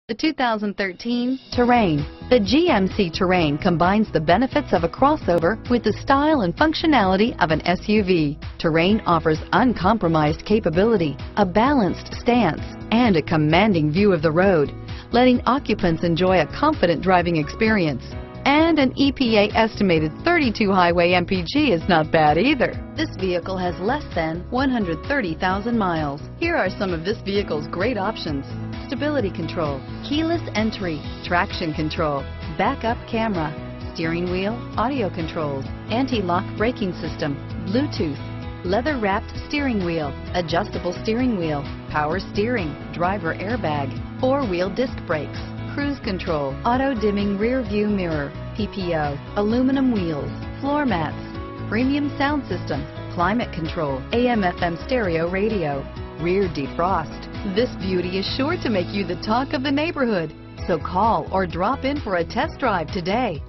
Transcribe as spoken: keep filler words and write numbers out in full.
The two thousand thirteen Terrain. The G M C Terrain combines the benefits of a crossover with the style and functionality of an S U V. Terrain offers uncompromised capability, a balanced stance, and a commanding view of the road, letting occupants enjoy a confident driving experience. And an E P A estimated thirty-two highway M P G is not bad either. This vehicle has less than one hundred thirty thousand miles. Here are some of this vehicle's great options: stability control, keyless entry, traction control, backup camera, steering wheel audio controls, anti-lock braking system, Bluetooth, leather-wrapped steering wheel, adjustable steering wheel, power steering, driver airbag, four-wheel disc brakes, cruise control, auto-dimming rear view mirror, P P O, aluminum wheels, floor mats, premium sound system, climate control, A M F M stereo radio, rear defrost. This beauty is sure to make you the talk of the neighborhood. So call or drop in for a test drive today.